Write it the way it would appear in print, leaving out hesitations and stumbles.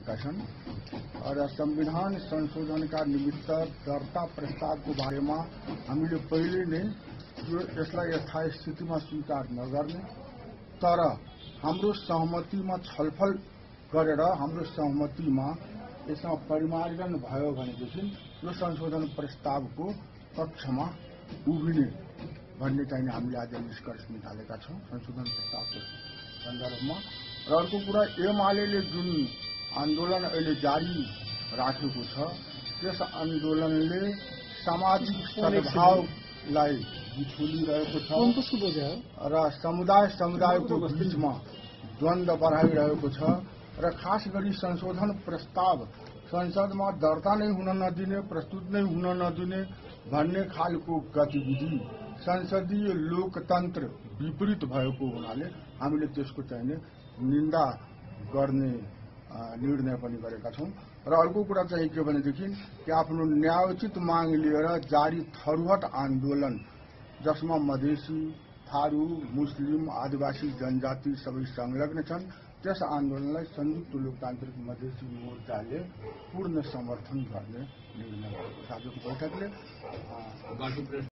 भएका छन् र संविधान संशोधनका निमित्त दर्ता प्रस्तावको बारेमा हामीले पहिले नै यसलाई यथाय स्थितिमा स्वीकार नगर्ने तर हाम्रो सहमतिमा छलफल गरेर हाम्रो सहमतिमा यसमा परिमार्जन भयो भनेदेखि यो संशोधन प्रस्तावको पक्षमा उभिने भन्ने चाहिँ हामीले आज निष्कर्ष निकालेका छौं संशोधन प्रस्तावको सन्दर्भमा। र अर्को कुरा एमाले जुन आन्दोलन अहिले जारी राखेको छ त्यस आन्दोलनले सामाजिक सद्भावलाई बिछोलिरहेको छ र समुदायको बीचमा द्वन्द्व बढाइरहेको छ र खास गरी संशोधन प्रस्ताव संसदमा दर्ता नै हुन नदिने प्रस्तुत नै हुन नदिने भन्ने खालको गतिविधि संसदीय लोकतन्त्र विपरीत भएको हुनाले हामीले त्यसको चाहिँ निन्दा गर्ने निर्णय पनि गरेका छौं। र अर्को कुरा चाहिँ के भनेदेखि कि आफ्नो न्यायोचित माग लिएर जारी थरुहट आन्दोलन जसमा मधेसी थारू मुस्लिम आदिवासी जनजाति सबै संलग्न छन् त्यस आन्दोलनलाई संयुक्त लोकतान्त्रिक मधेसी मोर्चाले पूर्ण समर्थन गर्ने निर्णय गरेको छ। आजको बैठकले